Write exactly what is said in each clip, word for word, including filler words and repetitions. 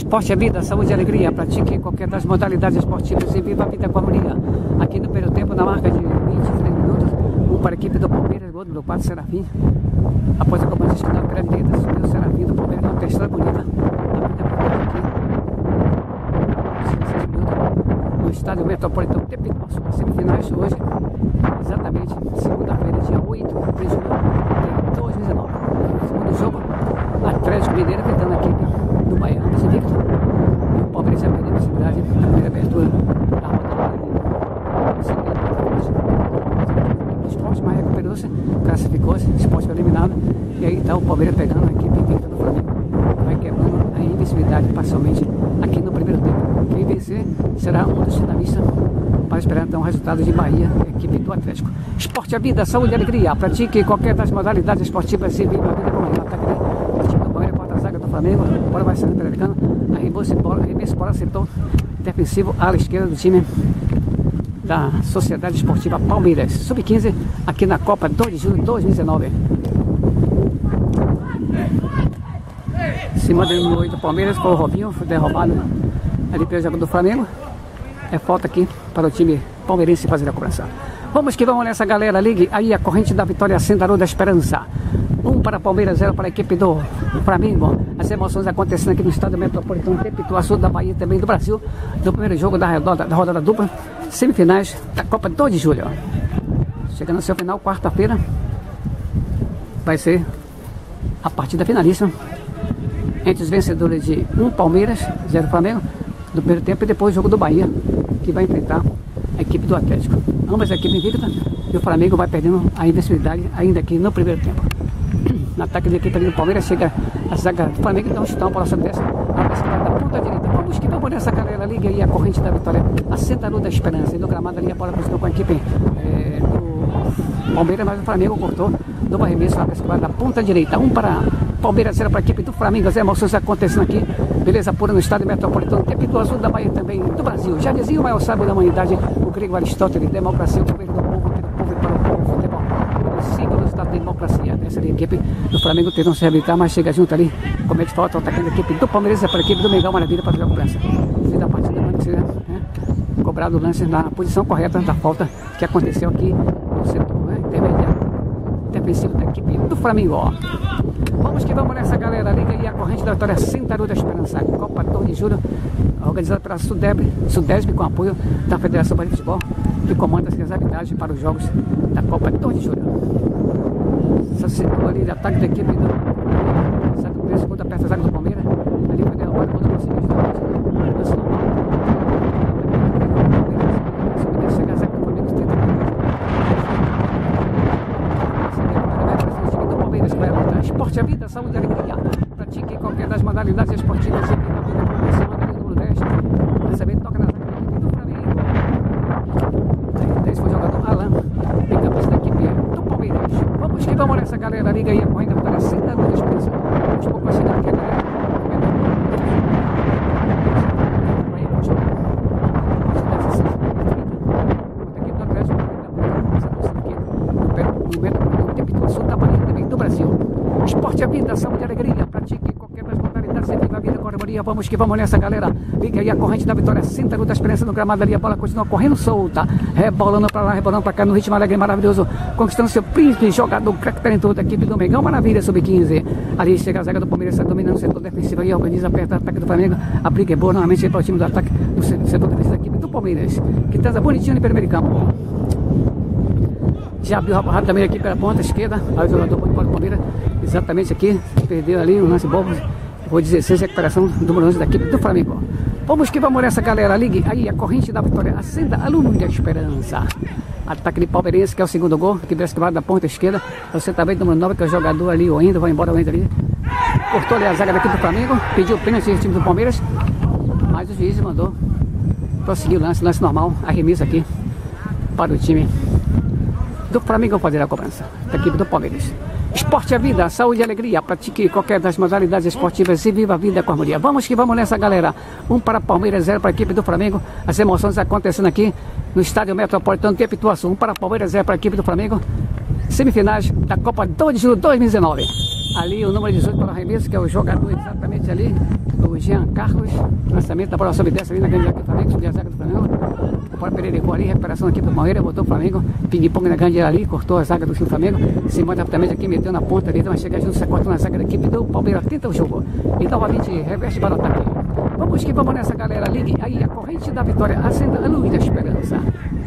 Esporte é vida, saúde e alegria. Pratique qualquer das modalidades esportivas e viva a vida com harmonia. Aqui no primeiro tempo, na marca de vinte e três minutos, um para a equipe do Palmeiras, gol do quatro Serafim. Após a cobrança escanada pela direita, subiu o Serafim do Palmeiras, uma testada bonita. A vida por aqui. dezesseis minutos. No estádio Metropolitano Tepituaçu, as semifinais hoje, exatamente segunda-feira, dia oito de julho de dois mil e dezenove. Segundo jogo, Atlético Mineiro tentando a equipe do Bahia, ambos invicto. E o Palmeiras já perdeu a possibilidade da primeira abertura da rodada. O Esporte, mas recuperou-se, classificou-se, o Esporte foi eliminado. E aí está o Palmeiras pegando a equipe invicta do Flamengo. Vai quebrando a invencibilidade parcialmente aqui no primeiro tempo. Quem vencer será um dos finalistas para esperar então o resultado de Bahia, a equipe do Atlético. Esporte é vida, saúde e alegria. Pratique qualquer das modalidades esportivas e viva a vida com a ataque do time do Palmeiras, porta-zaga do Flamengo. Bola vai saindo pela americana. Arremesso bola, arremesso bola, acertou defensivo à esquerda do time da Sociedade Esportiva Palmeiras. sub quinze aqui na Copa dois de julho de dois mil e dezenove. Em cima do número oito do Palmeiras, foi o Robinho, foi derrubado ali pelo jogo do Flamengo. É falta aqui para o time palmeirense fazer a cobrança. Vamos que vamos nessa, galera. Ligue aí a corrente da vitória, Sentarô da Esperança. Um para Palmeiras, zero para a equipe do Flamengo. As emoções acontecendo aqui no estádio Metropolitano Tepituaçu, da Bahia, também do Brasil, do primeiro jogo da rodada, da rodada dupla, semifinais da Copa dois de julho. Chegando ao seu final, quarta-feira, vai ser a partida finalíssima entre os vencedores de um Palmeiras, zero Flamengo, do primeiro tempo, e depois o jogo do Bahia, que vai enfrentar a equipe do Atlético. Ambas a equipe invicta, e o Flamengo vai perdendo a invencibilidade ainda aqui no primeiro tempo. No ataque da equipe ali do Palmeiras, chega a zaga do Flamengo, então chutar uma bola sobre dessa, a pescada da ponta direita. Vamos que vamos nessa, galera. Liga aí a corrente da vitória, a Sentarô da Esperança. E no gramado ali a bola conseguiu com a equipe é, do Palmeiras, mas o Flamengo cortou do arremesso na pescada da ponta direita. Um para Palmeiras, zero para a equipe do Flamengo. As emoções acontecendo aqui, beleza pura no estádio Metropolitano Tepituaçu, da Bahia, também do Brasil. Já dizia o maior sábio da humanidade, o grego Aristóteles: democracia, o governo do povo, pelo povo e para o povo, futebol. O símbolo da democracia. Essa ali, a equipe do Flamengo tentam se reabilitar, mas chega junto ali, comete falta, atacando a equipe do Palmeiras, é para a equipe do Mengão, maravilha para fazer a cobrança. Fim da partida, vai ser, né, cobrado o lance na posição correta da falta que aconteceu aqui no setor, né, intermediário defensivo da equipe do Flamengo. Ó. Vamos que vamos nessa, galera. Liga aí a corrente da vitória, Sentarô da Esperança. Copa dois de julho, organizada pela Sudeb, Sudesb, com apoio da Federação Bahia de Futebol, que comanda as arbitragens para os jogos da Copa dois de julho. Essa setor ali de ataque da equipe do zaga do segundo, perto da zaga do Palmeiras. Ali foi derrubado quando conseguiu jogar. Esporte é vida, saúde e alegria. Pratique qualquer das modalidades esportivas e viva a vida com a cima do Nordeste. Recebendo, toca na zaga da equipe do Flamengo. Esse foi o jogador Alan, em cabeça da equipe do Palmeiras. Vamos que vamos nessa, galera. Liga aí a corrente da vitória, Sentarô da Esperança. Aos poucos vai chegar aqui a galera. Esporte é vida, saúde e alegria. Pratique qualquer das modalidades e viva a vida com harmonia. Vamos que vamos nessa, galera. Liga aí a corrente da vitória, Sentarô da Esperança no gramado ali. A bola continua correndo solta, rebolando pra lá, rebolando pra cá, no ritmo alegre, maravilhoso, conquistando seu príncipe, jogador craque talentoso da equipe do Mengão, maravilha, sub quinze. Ali chega a zaga do Palmeiras, está dominando o setor defensivo aí, organiza, aperta o ataque do Flamengo. A briga é boa, normalmente para o time do ataque do setor defensivo da equipe do Palmeiras, que transa bonitinho no primeiro campo. Já abriu rapidamente aqui pela ponta esquerda. Aí o jogador pode para o Palmeiras. Exatamente aqui. Perdeu ali um lance bobo. Foi dezesseis, recuperação do número onze da equipe do Flamengo. Vamos que vamos nessa, galera. Ligue aí a corrente da vitória. Acenda a luz da esperança. Ataque de palmeirense, que é o segundo gol. Aqui da ponta esquerda. Você também do número nove, que é o jogador ali, o Endo. Vai embora o Endo ali. Cortou ali a zaga da equipe do Flamengo. Pediu pênalti no time do Palmeiras. Mas o juiz mandou prosseguir o lance. Lance normal. Arremesso aqui para o time do Flamengo fazer a cobrança da equipe do Palmeiras. Esporte é vida, saúde e alegria. Pratique qualquer das modalidades esportivas e viva a vida com harmonia. Vamos que vamos nessa, galera. Um para Palmeiras, zero para a equipe do Flamengo. As emoções acontecendo aqui no estádio Metropolitano Tepituaçu. Um para Palmeiras, zero para a equipe do Flamengo. Semifinais da Copa dois de julho de dois mil e dezenove. Ali o número dezoito para o arremesso, que é o jogador exatamente ali, o do Jean Carlos. Lançamento da bola sobe dessa ali na grande área do Flamengo. Subiu a zaga do Flamengo. O Paulo Pereira ali. Recuperação aqui pro Palmeiras. Botou o Flamengo. Ping-pong na grande área ali. Cortou a zaga do Flamengo. Se manda rapidamente aqui. Meteu na ponta ali. Então chega junto. Se cortou na zaga da equipe do Palmeiras. Tenta o jogo. E novamente reveste para o ataque. Vamos que vamos nessa, galera. Ligue aí a corrente da vitória. Acenda a luz da esperança.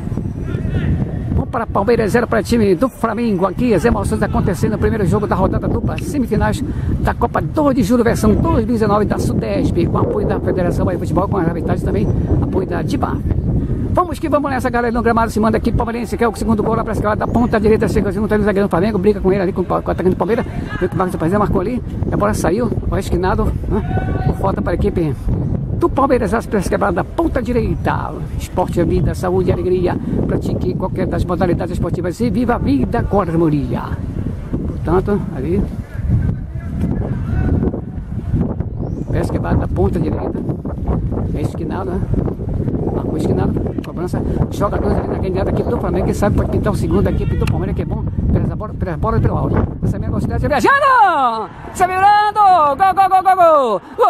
Para Palmeiras, zero para o time do Flamengo. Aqui as emoções acontecendo no primeiro jogo da rodada dupla, semifinais da Copa dois de Julho, versão dois mil e dezenove da Sudesp, com apoio da Federação de Futebol, com a arbitragem também, apoio da D I B A. Vamos que vamos nessa, galera. No gramado se manda aqui Palmeirense, que é o segundo gol lá para a escalada da ponta direita, chega assim, não tem o zagueiro do Flamengo, briga com ele ali, com, com o atacante do Palmeiras, vê que o Marcos Paizé marcou ali, a bola saiu, o esquinado, né? Falta para a equipe do Palmeiras, as peças quebradas da ponta direita. Esporte é vida, saúde e alegria. Pratique qualquer das modalidades esportivas e viva a vida com harmonia. Portanto, ali, peça quebrada da ponta direita. É esquinado, né? Marcou esquinado, cobrança. Jogadores ali na grande área da equipe do Flamengo, que sabe pode pintar o segundo da equipe do Palmeiras, que é bom pela bola, pela bola e pelo alto. Essa é a minha velocidade, viajando! Se virando! Gol, gol, gol, gol, gol! Gol!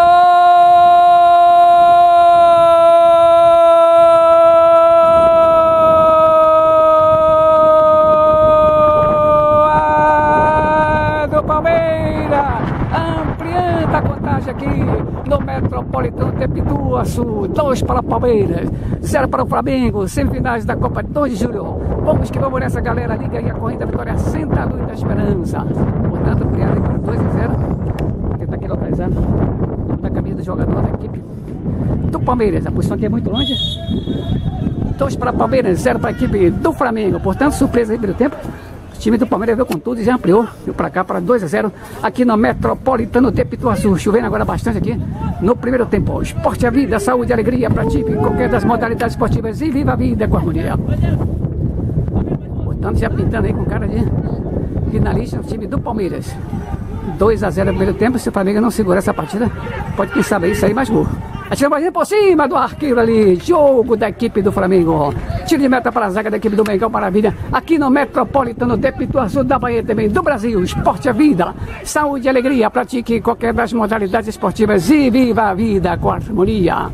Aqui no Metropolitano de Pituaçu, dois para o Palmeiras, zero para o Flamengo, semifinais da Copa dois de Julho. Vamos que vamos nessa, galera. Liga aí a corrente da vitória, senta a luz da esperança. Portanto, obrigado por dois a zero. Vou tentar aqui localizar da camisa do jogador da equipe do Palmeiras. A posição aqui é muito longe. dois para o Palmeiras, zero para a equipe do Flamengo. Portanto, surpresa aí pelo tempo. O time do Palmeiras veio com tudo e já ampliou. Veio para cá para dois a zero aqui no Metropolitano de Pituaçu. Chovendo agora bastante aqui no primeiro tempo. Esporte é vida, saúde e alegria. Pratique qualquer das modalidades esportivas e viva a vida com harmonia. Portanto, já pintando aí com cara de finalista o time do Palmeiras. dois a zero no primeiro tempo. Se o Flamengo não segurar essa partida, pode, quem sabe, aí sair mais gol. Atira mais por cima do arqueiro ali. Jogo da equipe do Flamengo. Tiro de meta para a zaga da equipe do Mengão. Maravilha. Aqui no Metropolitano de Pituaçu, da Bahia também, do Brasil. Esporte é vida, saúde e alegria. Pratique qualquer das modalidades esportivas e viva a vida com harmonia.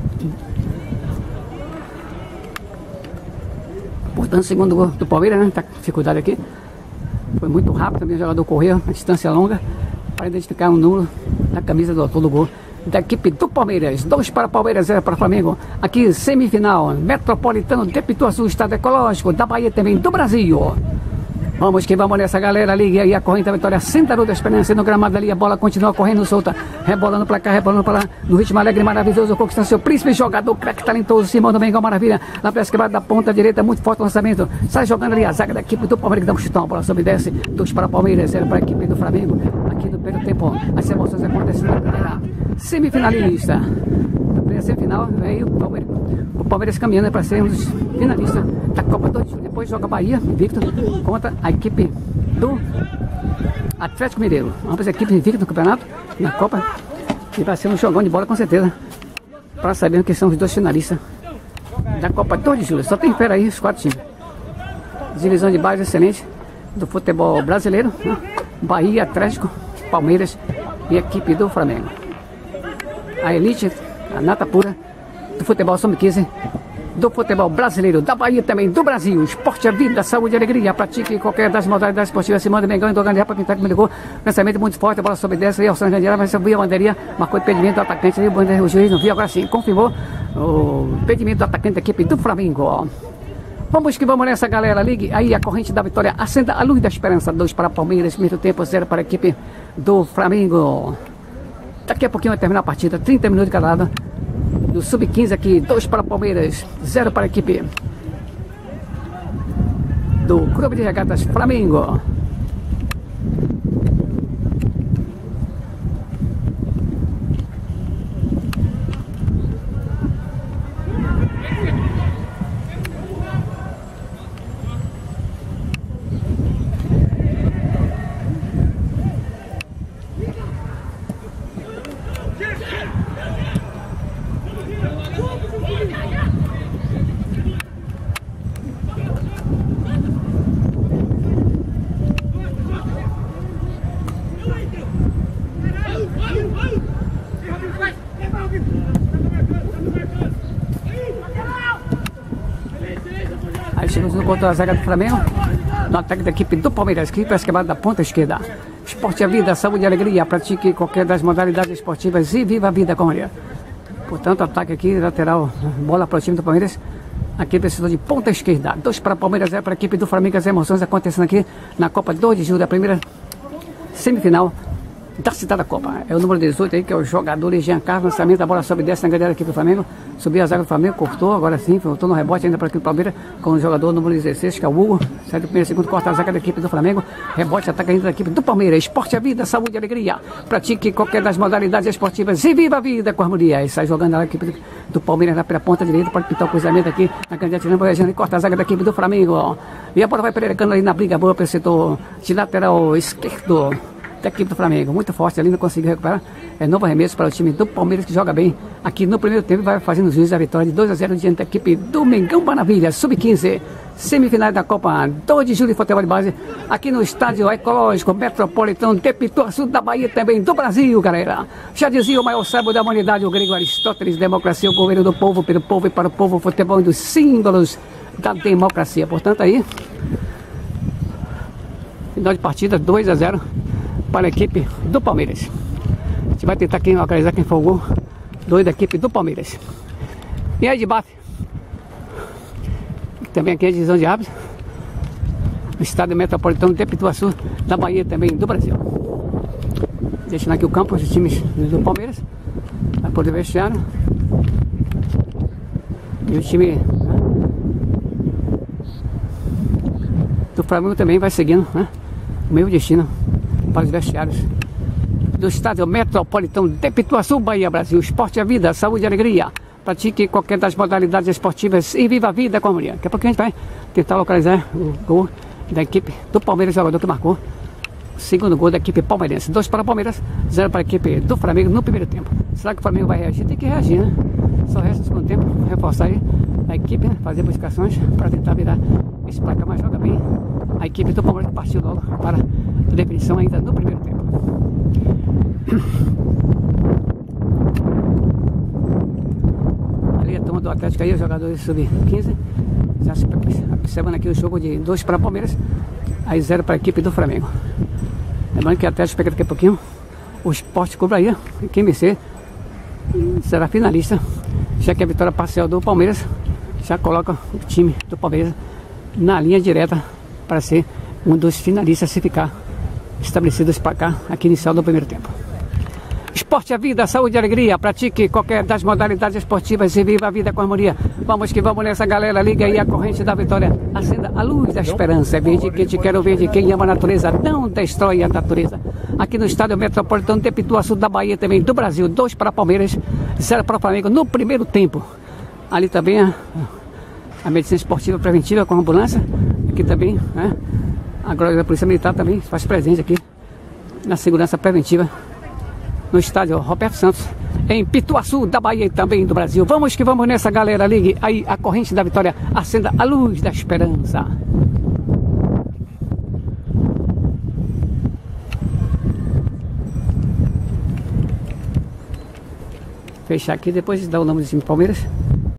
Portanto, segundo gol do Palmeiras, né? Tá com dificuldade aqui. Foi muito rápido também. O jogador correu a distância longa para identificar um número da camisa do autor do gol da equipe do Palmeiras. Dois para Palmeiras, zero para Flamengo. Aqui, semifinal, Metropolitano de Pituaçu, estado ecológico da Bahia também, do Brasil. Vamos que vamos nessa, galera. Liga aí a corrente da vitória, senta a luz da esperança no gramado ali. A bola continua correndo solta, rebolando para cá, rebolando para lá, no ritmo alegre, maravilhoso, conquistando seu príncipe, jogador, craque talentoso, Simão do Mengão, maravilha. Na peça quebrada da ponta direita, muito forte o lançamento. Sai jogando ali a zaga da equipe do Palmeiras, que dá um chutão. A bola sobe e desce. Dois para Palmeiras, zero para a equipe do Flamengo. Aqui no primeiro tempo, as emoções acontecendo na primeira semifinalista. Na primeira semifinal, veio o Palmeiras. O Palmeiras caminhando para ser um dos finalistas da Copa dois de Julho. Depois joga Bahia, invicto, contra a equipe do Atlético Mineiro. Ambas equipes invictas no campeonato, na Copa. E vai ser um jogão de bola com certeza, para saber que são os dois finalistas da Copa dois de Julho. Só tem fera aí os quatro times. Divisão de base excelente do futebol brasileiro, né? Bahia, Atlético, Palmeiras e a equipe do Flamengo. A elite, a nata pura do futebol sub quinze, do futebol brasileiro, da Bahia também, do Brasil. Esporte é vida, saúde e alegria. Pratique qualquer das modalidades esportivas. Se manda Mengão em Dogandia para pintar que me ligou. Pensamento muito forte, a bola sobe dessa e ao São Jandiara, mas subiu a bandeirinha, marcou o impedimento do atacante ali, o juiz não viu, agora sim, confirmou o impedimento do atacante da equipe do Flamengo. Vamos que vamos nessa, galera. Ligue aí a corrente da vitória, acenda a luz da esperança. Dois para Palmeiras, primeiro tempo, zero para a equipe do Flamengo. Daqui a pouquinho vai terminar a partida, trinta minutos de cada lado. Do sub quinze aqui, dois para Palmeiras, zero para a equipe do Clube de Regatas Flamengo. cruzando contra a zaga do Flamengo. No ataque da equipe do Palmeiras, que parece quebrada da ponta esquerda. Esporte é vida, saúde e alegria. Pratique qualquer das modalidades esportivas e viva a vida com ele. Portanto, ataque aqui, lateral, bola para o time do Palmeiras. Aqui precisou de ponta esquerda. Dois para o Palmeiras, zero para a equipe do Flamengo. As emoções acontecendo aqui na Copa dois de julho, da primeira semifinal da citada Copa. É o número dezoito aí, que é o jogador Jean Carlos. Lançamento, a bola sobe e desce na galera aqui do Flamengo. Subiu a zaga do Flamengo, cortou, agora sim, voltou no rebote ainda para aqui do Palmeiras, com o jogador número dezesseis, que é o Hugo. Sai do primeiro, segundo, corta a zaga da equipe do Flamengo. Rebote, ataca ainda da equipe do Palmeiras. Esporte é vida, saúde e alegria. Pratique qualquer das modalidades esportivas e viva a vida com harmonia. E sai jogando a equipe do Palmeiras lá pela ponta direita, pode pintar o cruzamento aqui na candidatura e corta a zaga da equipe do Flamengo. E a bola vai pererecando ali na briga boa para o setor de lateral esquerdo da equipe do Flamengo, muito forte ali, não conseguiu recuperar. É novo arremesso para o time do Palmeiras, que joga bem aqui no primeiro tempo, vai fazendo juiz a vitória de dois a zero diante da equipe do Mengão Maravilha, sub quinze, semifinais da Copa dois de julho de futebol de base, aqui no estádio ecológico Metropolitano de Pituaçu, da Bahia, também do Brasil, galera. Já dizia o maior sábio da humanidade, o grego Aristóteles: democracia, o governo do povo, pelo povo e para o povo, futebol um dos símbolos da democracia. Portanto, aí, final de partida, dois a zero para a equipe do Palmeiras. A gente vai tentar aqui localizar quem foi o gol dois da equipe do Palmeiras. E aí de bate, também aqui é a divisão de árbitros, no estádio metropolitano de Pituaçu, da Bahia, também do Brasil. Deixando aqui o campo dos times do Palmeiras, vai poder vestiário. E o time, né, do Flamengo também vai seguindo, né, o mesmo destino para os vestiários do estádio metropolitano de Pituaçu, Bahia, Brasil. Esporte é vida, saúde e alegria. Pratique qualquer das modalidades esportivas e viva a vida com a mulher. Daqui a pouquinho a gente vai tentar localizar o gol da equipe do Palmeiras, jogador que marcou o segundo gol da equipe palmeirense. Dois para o Palmeiras, zero para a equipe do Flamengo no primeiro tempo. Será que o Flamengo vai reagir? Tem que reagir, né? Só resta no segundo tempo reforçar aí a equipe, né? Fazer modificações para tentar virar esse placar, mas joga bem a equipe do Palmeiras, que partiu logo para a definição ainda no primeiro tempo. Ali a turma do Atlético aí, os jogadores sub quinze, já se observando aqui o jogo de dois para o Palmeiras, aí zero para a equipe do Flamengo. Lembrando que o Atlético pega daqui a pouquinho o Sport Clube aí, quem vencer será finalista, já que a vitória parcial do Palmeiras já coloca o time do Palmeiras na linha direta para ser um dos finalistas, se ficar estabelecidos para cá, aqui inicial do primeiro tempo. Esporte é vida, saúde e alegria. Pratique qualquer das modalidades esportivas e viva a vida com harmonia. Vamos que vamos nessa, galera. Liga aí a corrente da vitória. Acenda a luz da esperança. É verde que te quero ver. De quem ama a natureza não destrói a natureza. Aqui no estádio metropolitano de Pituaçu, da Bahia, também do Brasil. Dois para Palmeiras, zero para o Flamengo no primeiro tempo. Ali também a, a medicina esportiva preventiva com a ambulância. Aqui também, né? Agora a Polícia Militar também faz presente aqui na segurança preventiva no estádio Roberto Santos, em Pituaçu, da Bahia e também do Brasil. Vamos que vamos nessa, galera. Ligue aí a corrente da vitória. Acenda a luz da esperança. Fechar aqui, depois dá o nome do time Palmeiras.